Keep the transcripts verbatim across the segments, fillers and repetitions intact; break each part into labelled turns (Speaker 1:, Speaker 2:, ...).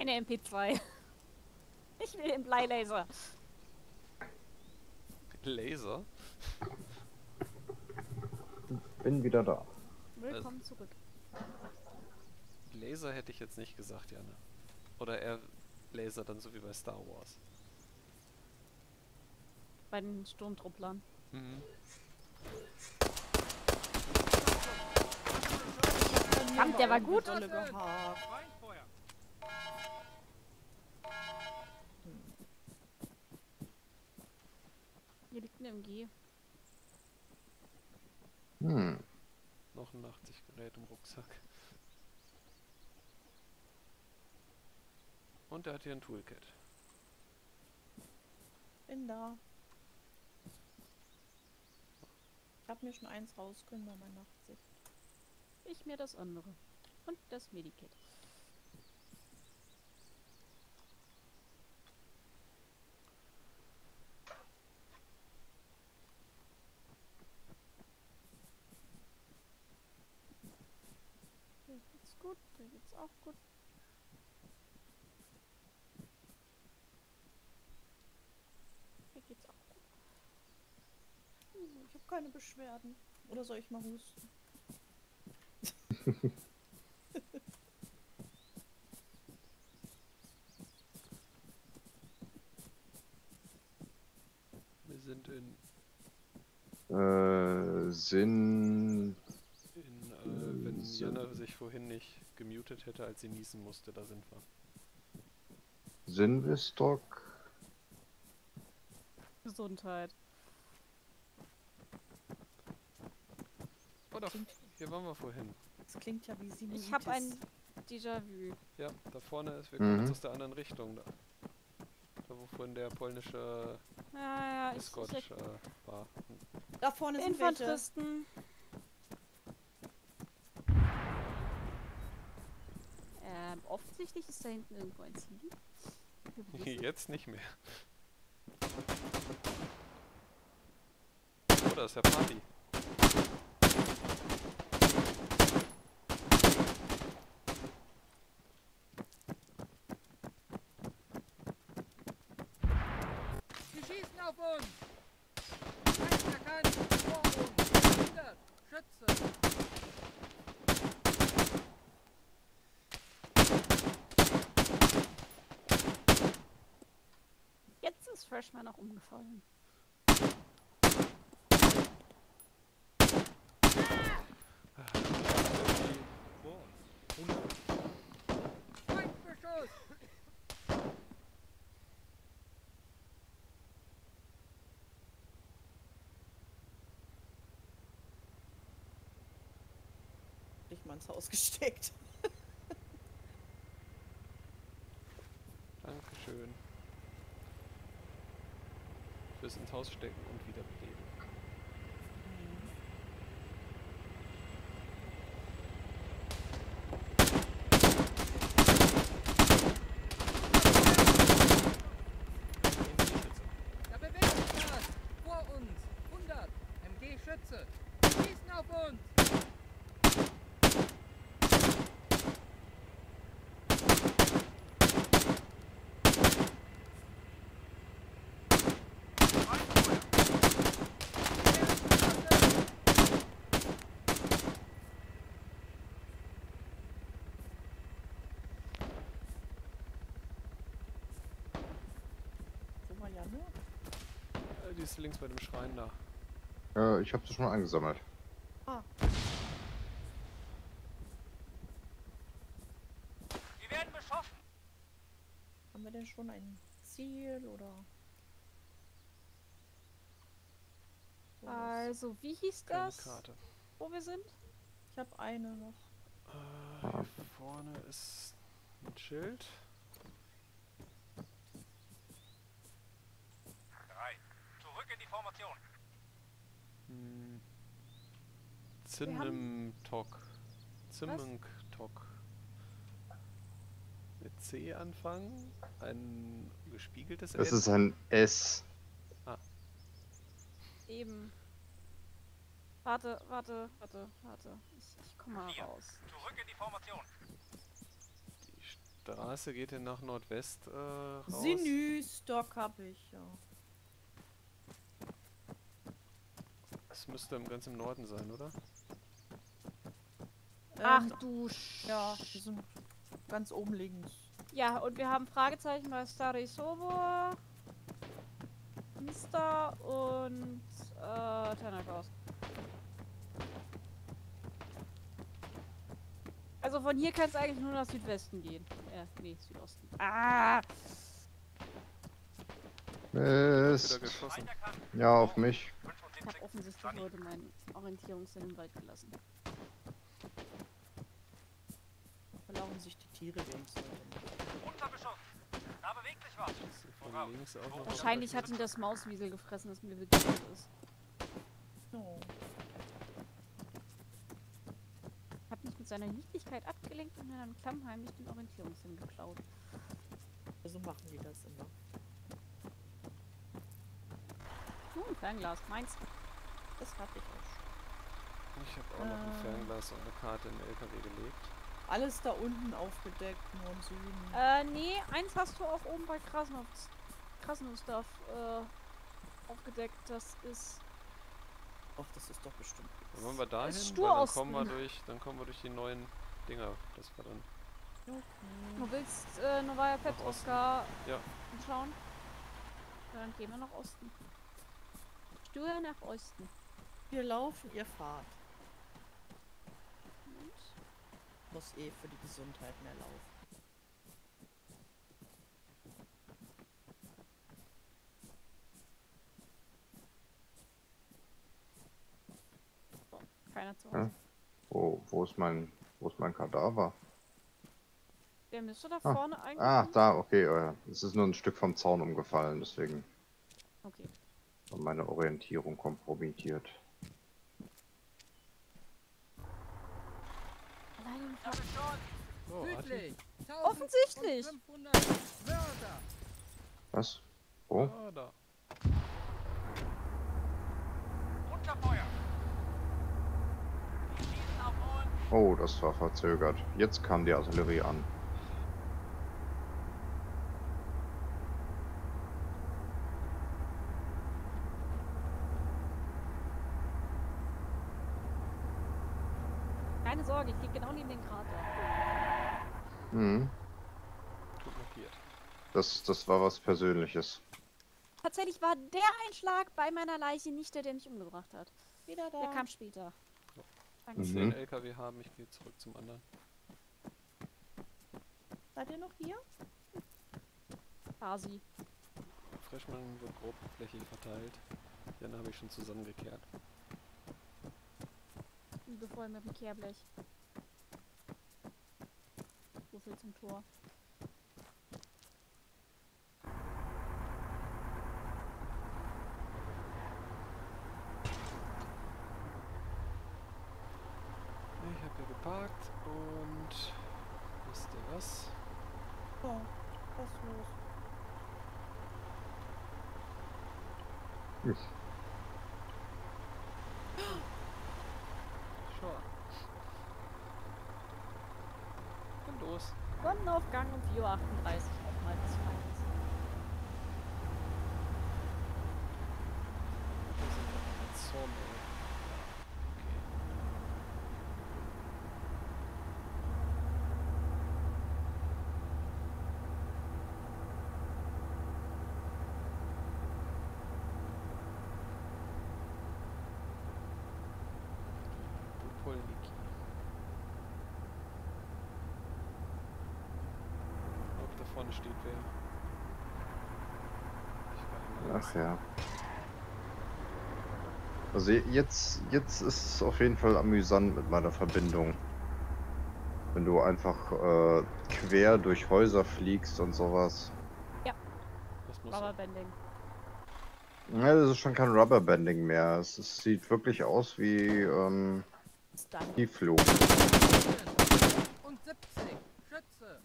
Speaker 1: keine M P zwei. Ich will den Bleilaser.
Speaker 2: Laser?
Speaker 3: Bin wieder da.
Speaker 1: Willkommen zurück.
Speaker 2: Laser hätte ich jetzt nicht gesagt, Janne. Oder eher Laser dann so wie bei Star Wars.
Speaker 1: Bei den Sturmtrupplern.
Speaker 2: Mhm.
Speaker 1: Verdammt, der war gut. Hier liegt ein M G.
Speaker 3: Hm.
Speaker 2: Noch ein achtzig Gerät im Rucksack. Und er hat hier ein Toolkit.
Speaker 4: Bin da. Ich hab mir schon eins raus können bei meiner Nachtsicht.
Speaker 1: Ich mir das andere. Und das Medikit. Hier geht's gut, hier geht's auch gut. Hier geht's auch gut.
Speaker 4: Uh, ich habe keine Beschwerden. Oder soll ich mal husten?
Speaker 2: Wir sind in...
Speaker 3: Äh, Sinn...
Speaker 2: in äh, wenn
Speaker 3: Sinn.
Speaker 2: Janne sich vorhin nicht gemutet hätte, als sie niesen musste, da sind wir.
Speaker 3: Sinvistock.
Speaker 1: Gesundheit.
Speaker 2: Oder hier waren wir vorhin.
Speaker 4: Das klingt ja wie Sinusitis.
Speaker 1: Ich habe ein Déjà-vu.
Speaker 2: Ja, da vorne ist, wir kommen
Speaker 3: Mhm.
Speaker 2: jetzt aus der anderen Richtung. Da, da wo vorhin der polnische
Speaker 1: Ja, ja, ich,
Speaker 2: Escort
Speaker 1: ich
Speaker 2: äh, war.
Speaker 4: Da vorne sind welche.
Speaker 1: Infanteristen. Ähm, offensichtlich ist da hinten irgendwo ein Ziel.
Speaker 2: Jetzt nicht mehr. Oh, da ist ja Party.
Speaker 5: Sie schießen auf uns! Feind erkannt! Vor uns! hundert! Schütze!
Speaker 1: Jetzt ist Freshman auch umgefallen.
Speaker 5: Feindbeschuss!
Speaker 4: Ich mal ins Haus gesteckt.
Speaker 2: Dankeschön. Fürs ins Haus stecken und wiederbeleben.
Speaker 5: Da bewegt sich was! Vor uns! hundert! M G-Schütze! Schießen auf uns!
Speaker 4: Wo war Janne?
Speaker 2: Äh, die ist links bei dem Schrein da.
Speaker 3: Äh, ich habe das schon mal eingesammelt.
Speaker 4: Ah,
Speaker 5: Wir werden beschossen!
Speaker 4: haben wir denn schon ein Ziel oder? sowas?
Speaker 1: Also, wie hieß
Speaker 2: Keine
Speaker 1: das,
Speaker 2: Karte.
Speaker 1: wo wir sind?
Speaker 4: Ich habe eine noch.
Speaker 2: Äh, hier vorne ist ein Schild.
Speaker 5: Drei. Zurück in die Formation.
Speaker 2: Hm. Zindemtok. Zimmenktok. Mit C anfangen. Ein gespiegeltes
Speaker 3: Das
Speaker 2: S.
Speaker 3: ist ein S.
Speaker 1: Eben. Warte, warte, warte, warte. Ich, ich komme mal
Speaker 5: Vier.
Speaker 1: raus.
Speaker 5: Zurück in die Formation.
Speaker 2: Die Straße geht hier nach Nordwest äh, raus.
Speaker 4: Sinü-Stock hab ich, ja.
Speaker 2: Das müsste im ganz im Norden sein, oder?
Speaker 1: Ach
Speaker 4: Ähm,
Speaker 1: du Sch...
Speaker 4: ja, wir sind ganz oben links.
Speaker 1: Ja, und wir haben Fragezeichen bei Stary Sobor, Insta und äh, Tanakaus. Also von hier kann es eigentlich nur nach Südwesten gehen. Äh, nee, Südosten. Ah!
Speaker 3: Mist.
Speaker 2: Wieder geschossen.
Speaker 3: Ja, auf mich.
Speaker 1: Ich habe offensichtlich heute meinen Orientierungssinn im Wald gelassen.
Speaker 4: Verlaufen sich die Tiere wenigstens.
Speaker 2: Von links auch noch
Speaker 1: Wahrscheinlich hat ihn das Mauswiesel gefressen, das mir begegnet ist.
Speaker 4: Oh.
Speaker 1: Hat mich mit seiner Niedlichkeit abgelenkt und mir dann klammheimlich den Orientierungssinn geklaut.
Speaker 4: So machen die das immer.
Speaker 1: Hm, ein Fernglas, meins.
Speaker 4: Das hatte ich auch schon.
Speaker 2: Ich habe auch noch ein
Speaker 4: Äh.
Speaker 2: Fernglas und eine Karte in den L K W gelegt.
Speaker 4: Alles da unten aufgedeckt, nur im Süden.
Speaker 1: Äh, nee, eins hast du auch oben bei Krasnov, Krasnov äh, aufgedeckt. Das ist...
Speaker 4: Ach, das ist doch bestimmt.
Speaker 2: Dann wollen wir dahin,
Speaker 1: ist
Speaker 2: weil dann
Speaker 1: Sturosten.
Speaker 2: kommen wir durch, dann kommen wir durch die neuen Dinger. Das war dann.
Speaker 4: Okay.
Speaker 1: Du willst äh, Novaya Petrovska
Speaker 2: Ja.
Speaker 1: anschauen? Ja, dann gehen wir nach Osten. Stur nach Osten.
Speaker 4: Wir laufen, ihr fahrt.
Speaker 1: Und
Speaker 4: Muss eh für die Gesundheit mehr laufen.
Speaker 1: keiner zu
Speaker 3: Ja.
Speaker 1: Hause.
Speaker 3: Wo, wo ist mein, wo ist mein Kadaver?
Speaker 1: Der müsste da
Speaker 3: Ah.
Speaker 1: vorne eigentlich...
Speaker 3: Ah, da, okay. äh, Es ist nur ein Stück vom Zaun umgefallen, deswegen
Speaker 1: Okay.
Speaker 3: war meine Orientierung kompromittiert.
Speaker 1: Allein im Fahr
Speaker 2: Oh, Arti.
Speaker 5: Südlich.
Speaker 1: Offensichtlich.
Speaker 5: eintausendfünfhundert Mörder.
Speaker 3: Was? Wo?
Speaker 2: Ah, da.
Speaker 3: Oh, das war verzögert. Jetzt kam die Artillerie an.
Speaker 1: Keine Sorge, ich gehe genau neben den Krater.
Speaker 3: Mhm.
Speaker 2: Gut markiert.
Speaker 3: Das, das war was Persönliches.
Speaker 1: Tatsächlich war der Einschlag bei meiner Leiche nicht der, der mich umgebracht hat.
Speaker 4: Wieder da.
Speaker 1: Der kam später. Danke.
Speaker 2: Willst
Speaker 3: Mhm.
Speaker 2: du den L K W haben? Ich gehe zurück zum anderen.
Speaker 4: Seid ihr noch hier?
Speaker 1: Quasi.
Speaker 2: Freshman wird grob flächig verteilt. Den habe ich schon zusammengekehrt.
Speaker 1: Liebevoll mit dem Kehrblech. So viel zum Tor.
Speaker 2: Ich habe hier geparkt und wisst ihr was?
Speaker 4: Oh, was ist los?
Speaker 2: Sure. Und los.
Speaker 1: Sonnenaufgang um vier Uhr achtunddreißig auch mal des Feindes.
Speaker 2: Wir sind noch mit Sawmill. Okay. Bupolniki. Ob da vorne steht wer? Ich weiß
Speaker 3: Ach ja. Also jetzt, jetzt ist es auf jeden Fall amüsant mit meiner Verbindung. Wenn du einfach äh, quer durch Häuser fliegst und sowas.
Speaker 2: Das muss
Speaker 1: Rubberbanding.
Speaker 3: Ja, das ist schon kein Rubberbanding mehr. Es, es sieht wirklich aus wie ähm,
Speaker 4: Stunt.
Speaker 3: Tiefflug.
Speaker 5: Und siebzig. Schütze.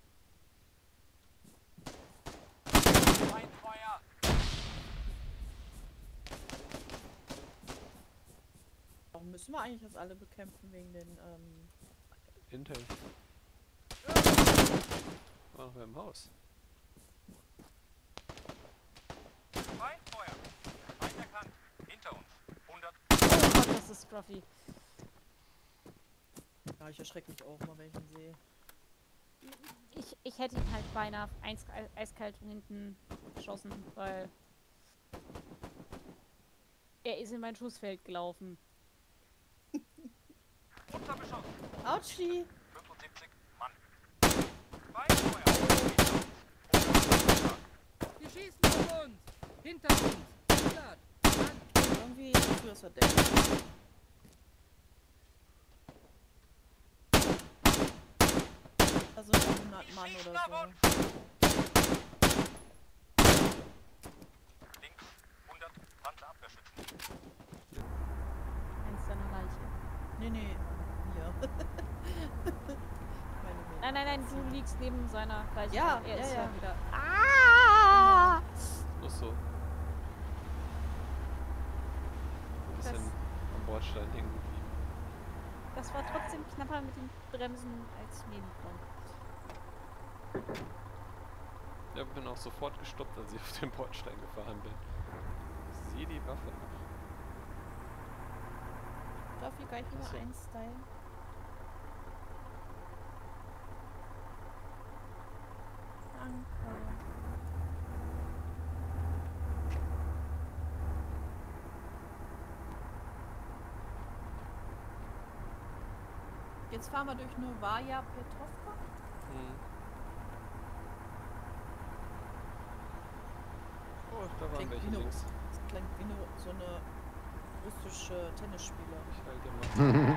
Speaker 4: Warum müssen wir eigentlich das alle bekämpfen wegen den, ähm...
Speaker 2: Intel. War noch wer im Haus.
Speaker 6: Feindfeuer. Feind erkannt. Hinter uns. hundert.
Speaker 1: Oh Gott, das ist Scruffy.
Speaker 4: Ja, ich erschrecke mich auch mal, wenn ich ihn sehe.
Speaker 1: Ich, ich hätte ihn halt beinahe eis, eiskalt von hinten geschossen, weil er ist in mein Schussfeld gelaufen.
Speaker 6: Unterbeschossen.
Speaker 4: Autschi!
Speaker 6: fünfundsiebzig Mann. Feindfeuer.
Speaker 5: Die schießen auf uns! Hinter uns! hundert! Mann!
Speaker 4: Irgendwie früher ist er der. Also hundert Mann oder so.
Speaker 6: Links. hundert Panzerabwehrschützen.
Speaker 1: Eins seiner Leiche.
Speaker 4: Nee, nee. Hier. Meine Mädchen.
Speaker 1: Nein, nein, nein, du liegst neben seiner Leiche.
Speaker 4: Ja,
Speaker 1: er
Speaker 4: ja,
Speaker 1: ist
Speaker 4: ja.
Speaker 1: wieder. Ah!
Speaker 2: Nur so. Ein bisschen
Speaker 1: Das-
Speaker 2: am Bordstein hängen geblieben.
Speaker 1: Das war trotzdem knapper mit den Bremsen als Nebelkorn.
Speaker 2: Ja, bin auch sofort gestoppt, als ich auf den Bordstein gefahren bin. Ich sehe die Waffe noch.
Speaker 4: Darf ich gleich wieder
Speaker 2: So.
Speaker 4: einstylen? Danke. Jetzt fahren wir durch Novaya Petrovka.
Speaker 2: Hm. Oh, da waren
Speaker 4: Klingt
Speaker 2: welche
Speaker 4: wie eine-
Speaker 2: links.
Speaker 4: Das klingt wie eine, so eine russische Tennisspieler.
Speaker 2: Ich halte mal.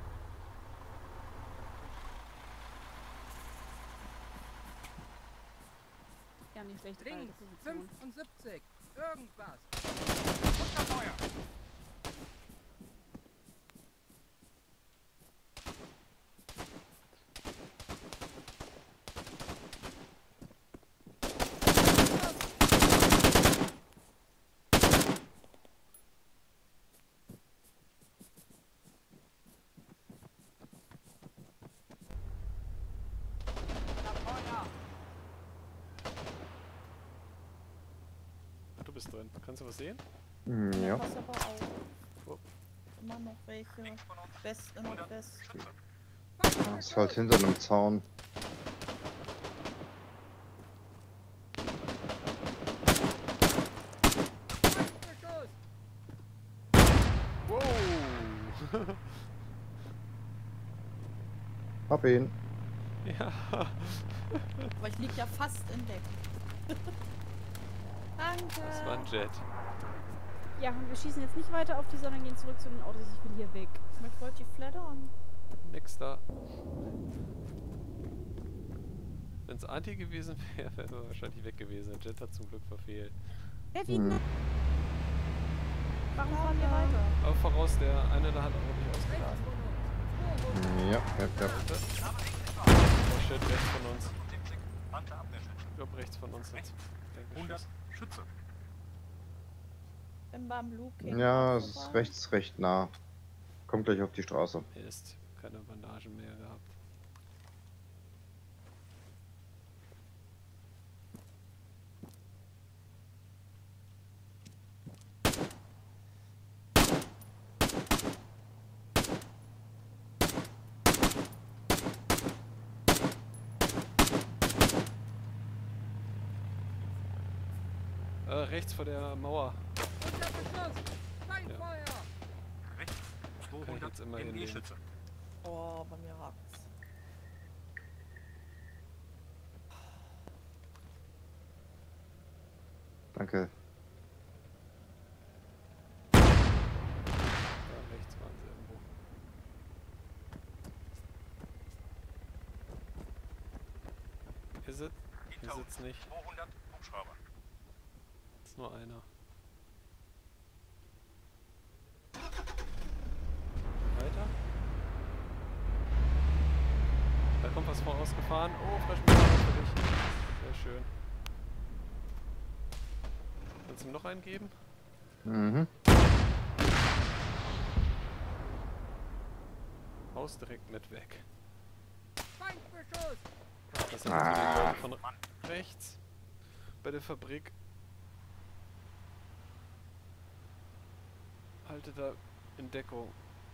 Speaker 1: Ja, nicht schlecht.
Speaker 5: Links! fünfundsiebzig! Irgendwas!
Speaker 6: Unterfeuer. Unterfeuer.
Speaker 2: Ach, du bist drin. Kannst du was sehen?
Speaker 3: Hm, ja.
Speaker 4: Pass aber auf.
Speaker 2: Oh.
Speaker 4: Immer noch welche.
Speaker 6: Links von uns.
Speaker 4: West, in Nordwest.
Speaker 6: Schütze.
Speaker 3: Das ist halt hinter einem Zaun.
Speaker 5: Feindbeschuss!
Speaker 2: Wow!
Speaker 3: Hab ihn.
Speaker 2: Ja.
Speaker 4: Aber ich lieg ja fast in Deck. Danke.
Speaker 2: Das war ein Jet.
Speaker 1: Ja, und wir schießen jetzt nicht weiter auf die, sondern gehen zurück zu den Autos. Ich will hier weg.
Speaker 4: Ich möchte heute die flattern.
Speaker 2: Nix da. Wenn es Anti gewesen wäre, wäre er wahrscheinlich weg gewesen. Der Jet hat zum Glück verfehlt.
Speaker 1: Kevin,
Speaker 3: Hm.
Speaker 1: warum fahren wir weiter?
Speaker 2: Aber voraus, der eine da hat auch nicht
Speaker 5: Rechts
Speaker 2: ausgeladen.
Speaker 5: von uns! zweihundert!
Speaker 3: Ja, ja, ja.
Speaker 2: Oh shit, rechts von uns.
Speaker 6: fünfundsiebzig Panzerabwehrschützen.
Speaker 2: Ich glaube rechts von uns jetzt.
Speaker 6: hundert Schütze.
Speaker 4: Bin beim Blue King.
Speaker 3: Ja, es ist rechts recht nah. Kommt gleich auf die Straße.
Speaker 2: Mist, keine Bandagen mehr gehabt. Äh, rechts vor der Mauer.
Speaker 5: Unterbeschuss! Feindfeuer!
Speaker 6: Rechts.
Speaker 2: Kann ich
Speaker 6: zweihundert
Speaker 2: jetzt immer
Speaker 6: M
Speaker 2: hinlegen.
Speaker 6: G-Schütze.
Speaker 4: Oh, bei mir rakt's.
Speaker 3: Danke.
Speaker 2: Da rechts waren sie irgendwo. Ist es?
Speaker 6: Hinter
Speaker 2: Ist
Speaker 6: uns.
Speaker 2: es nicht?
Speaker 6: zweihundert Hubschrauber.
Speaker 2: Ist nur einer. Weiter. Da kommt was vorausgefahren. Oh, Flaschenmesser für dich. Sehr schön. Kannst du ihm noch einen geben?
Speaker 3: Mhm.
Speaker 2: Haus direkt mit weg.
Speaker 5: Feindbeschuss!
Speaker 2: Das sind also die Leute von rechts. Bei der Fabrik. Halte da in Deckung.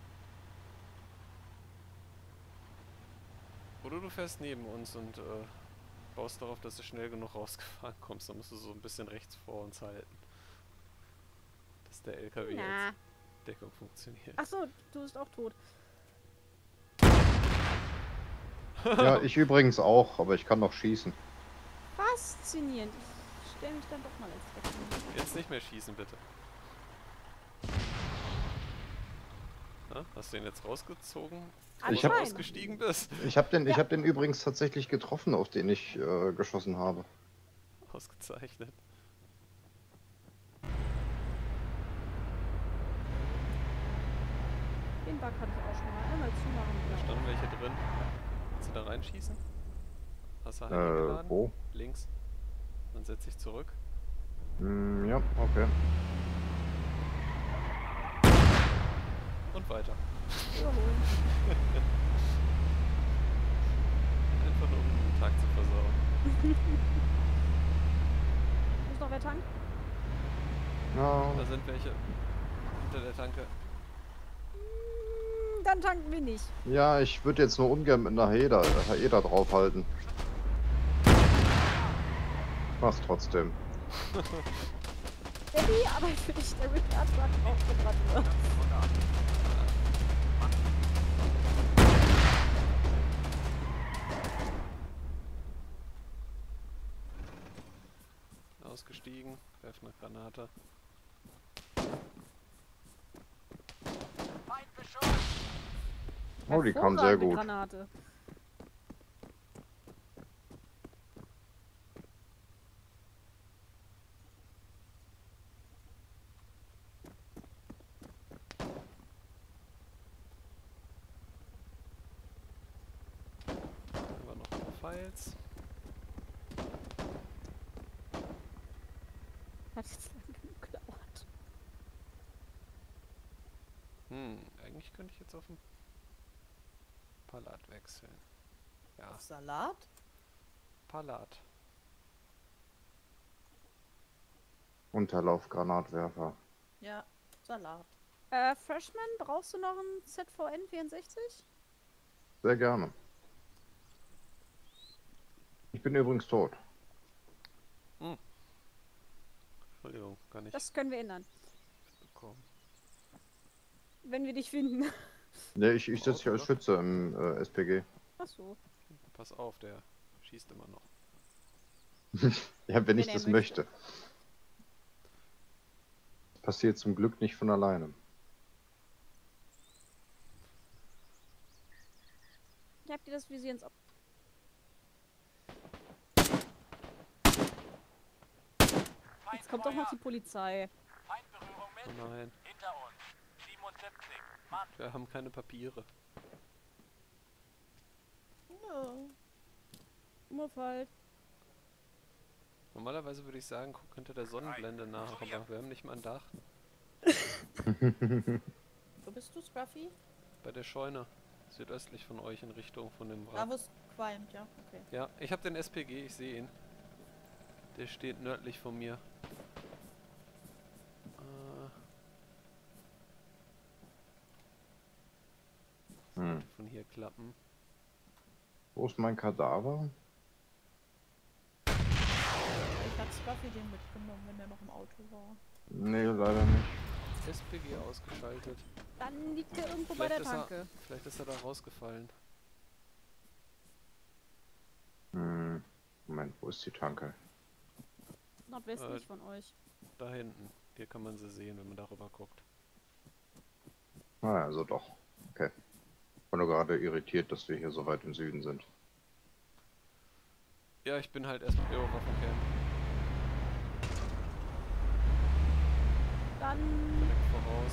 Speaker 2: Oder du fährst neben uns und äh, baust darauf, dass du schnell genug rausgefahren kommst. Dann musst du so ein bisschen rechts vor uns halten. Dass der L K W
Speaker 1: Na.
Speaker 2: als Deckung funktioniert.
Speaker 1: Achso, du bist auch tot.
Speaker 3: Ja, ich übrigens auch, aber ich kann noch schießen.
Speaker 1: Faszinierend. Ich stelle mich dann doch mal als Deckung.
Speaker 2: Jetzt nicht mehr schießen, bitte. Na, hast du ihn jetzt rausgezogen?
Speaker 3: Ich
Speaker 2: Bevor
Speaker 3: hab-
Speaker 2: du ausgestiegen bist?
Speaker 3: Ich habe den, ich
Speaker 1: Ja.
Speaker 3: hab den übrigens tatsächlich getroffen, auf den ich äh, geschossen habe.
Speaker 2: Ausgezeichnet.
Speaker 1: Den Bug hatte ich auch schon mal. Einmal zumachen.
Speaker 2: Da
Speaker 1: genau.
Speaker 2: standen welche drin. Kannst du da reinschießen? Hast du Heini
Speaker 3: Äh,
Speaker 2: geladen?
Speaker 3: wo?
Speaker 2: Links. Dann setz dich zurück.
Speaker 3: Hm, ja, okay.
Speaker 2: Und weiter.
Speaker 1: Überholen.
Speaker 2: Einfach nur um den Tag zu versauen.
Speaker 1: Muss noch wer tanken?
Speaker 3: Ja,
Speaker 2: Da sind welche hinter der Tanke.
Speaker 1: Hm, Dann tanken wir nicht.
Speaker 3: ja, ich würde jetzt nur ungern mit einer Haeda, Haeda draufhalten. Mach's trotzdem.
Speaker 1: Baby, aber für dich der Ricard war auch gebrannt.
Speaker 2: Ausgestiegen. Werf eine Granate.
Speaker 3: Oh, die kam sehr
Speaker 1: Hervorragende
Speaker 3: gut.
Speaker 1: Granate.
Speaker 2: Dann haben wir noch ein paar Files.
Speaker 1: Hat jetzt lang genug gedauert.
Speaker 2: Hm, eigentlich könnte ich jetzt auf den Palat wechseln. Ja,
Speaker 4: Auf Salat?
Speaker 2: Palat.
Speaker 3: Unterlaufgranatwerfer.
Speaker 4: Ja, Salat.
Speaker 1: Äh, Freshman, brauchst du noch ein Z V N vierundsechzig?
Speaker 3: Sehr gerne. Ich bin übrigens tot.
Speaker 2: Entschuldigung, gar nicht
Speaker 1: Das können wir ändern.
Speaker 2: bekommen.
Speaker 1: Wenn wir dich finden.
Speaker 3: Ne, ich, ich sitze hier als Schütze im äh, S P G.
Speaker 1: Achso.
Speaker 2: Pass auf, der schießt immer noch.
Speaker 3: Ja, wenn
Speaker 1: Wenn
Speaker 3: ich
Speaker 1: er
Speaker 3: das
Speaker 1: möchte.
Speaker 3: möchte. Passiert zum Glück nicht von alleine.
Speaker 1: Habt ihr das Visier ins Op Jetzt kommt doch noch die Polizei.
Speaker 6: Feindberührung
Speaker 2: Oh
Speaker 6: mit.
Speaker 2: nein,
Speaker 6: Hinter uns. siebenundsiebzig. Mann.
Speaker 2: wir haben keine Papiere.
Speaker 4: Ja.
Speaker 1: Umfall.
Speaker 2: Normalerweise würde ich sagen, guck hinter der Sonnenblende nach, aber wir haben nicht mal ein Dach.
Speaker 4: Wo bist du, Scruffy?
Speaker 2: Bei der Scheune, südöstlich von euch in Richtung von dem
Speaker 4: Da,
Speaker 2: Wrack.
Speaker 4: wo es qualmt, ja. Okay.
Speaker 2: Ja, ich habe den S P G, ich sehe ihn. Der steht nördlich von mir. Äh,
Speaker 3: Hm.
Speaker 2: sollte von hier klappen.
Speaker 3: Wo ist mein Kadaver?
Speaker 4: Ich hab Scruffy den mitgenommen, wenn der noch im Auto war.
Speaker 3: Nee, leider nicht.
Speaker 2: S P G ausgeschaltet.
Speaker 1: Dann liegt er irgendwo bei
Speaker 2: Vielleicht
Speaker 1: der
Speaker 2: ist, er,
Speaker 1: Tanke.
Speaker 2: vielleicht ist er da rausgefallen.
Speaker 3: Hm. Moment, wo ist die Tanke?
Speaker 1: Nordwestlich
Speaker 2: Äh,
Speaker 1: von euch.
Speaker 2: Da hinten. Hier kann man sie sehen, wenn man darüber guckt.
Speaker 3: Ah, also doch. Okay. Ich war nur gerade irritiert, dass wir hier so weit im Süden sind.
Speaker 2: Ja, ich bin halt S P G Waffencamp.
Speaker 1: Dann
Speaker 2: Direkt voraus.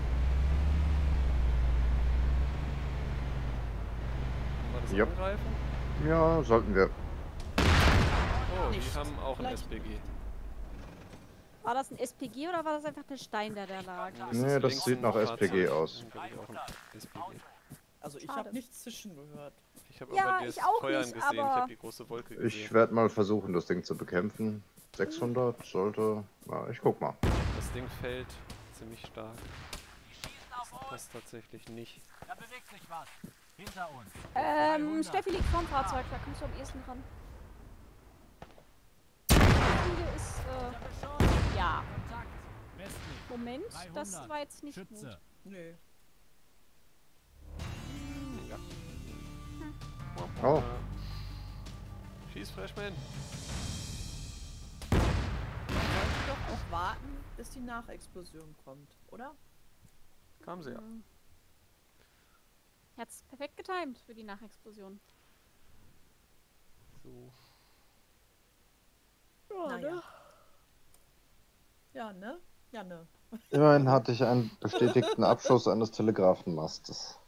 Speaker 2: Wollen wir das
Speaker 3: Jupp.
Speaker 2: angreifen?
Speaker 3: Ja, sollten wir.
Speaker 2: Oh,
Speaker 4: Nicht.
Speaker 2: die haben auch ein
Speaker 4: Vielleicht
Speaker 2: S P G.
Speaker 1: war das ein S P G oder war das einfach der Stein, der da lag?
Speaker 2: Das
Speaker 3: Nee,
Speaker 2: ist
Speaker 3: das
Speaker 2: links
Speaker 3: sieht
Speaker 2: ein
Speaker 3: nach S P G
Speaker 2: Fahrzeug.
Speaker 3: aus.
Speaker 2: Dann glaub ich auch ein S P G.
Speaker 4: Also ich
Speaker 1: Schade.
Speaker 4: habe nichts zischen gehört.
Speaker 2: Ich Ich habe
Speaker 1: Ja,
Speaker 2: aber das
Speaker 1: ich auch
Speaker 2: Feuern
Speaker 1: nicht,
Speaker 2: gesehen, ich
Speaker 1: aber-
Speaker 2: habe die große Wolke gesehen.
Speaker 3: Ich werde mal versuchen, das Ding zu bekämpfen. sechshundert sollte... Na, ich guck mal.
Speaker 2: Das Ding fällt ziemlich stark.
Speaker 6: Die schießen auf
Speaker 2: Das
Speaker 6: uns.
Speaker 2: passt tatsächlich nicht.
Speaker 6: Da bewegt sich was. Hinter uns.
Speaker 1: Ähm,
Speaker 6: dreihundert.
Speaker 1: Steffi liegt vorm Fahrzeug, da kommst du am ehesten ran. Ziele ist,
Speaker 6: Unser
Speaker 1: äh,
Speaker 6: Beschuss.
Speaker 1: ja.
Speaker 6: Kontakt. Westlich.
Speaker 1: Moment, das
Speaker 6: dreihundert.
Speaker 1: war jetzt nicht
Speaker 6: Schütze.
Speaker 1: gut.
Speaker 4: Nö.
Speaker 2: Ja.
Speaker 3: Oh.
Speaker 2: Schieß, Freshman.
Speaker 4: Wollen wir doch auch warten, bis die Nachexplosion kommt, oder?
Speaker 2: Kam sie ja.
Speaker 1: Mhm. Hat's perfekt getimt für die Nachexplosion.
Speaker 2: So.
Speaker 4: Naja. Ja, ne? Ja, ne?
Speaker 3: Immerhin hatte ich einen bestätigten Abschuss eines Telegrafenmastes.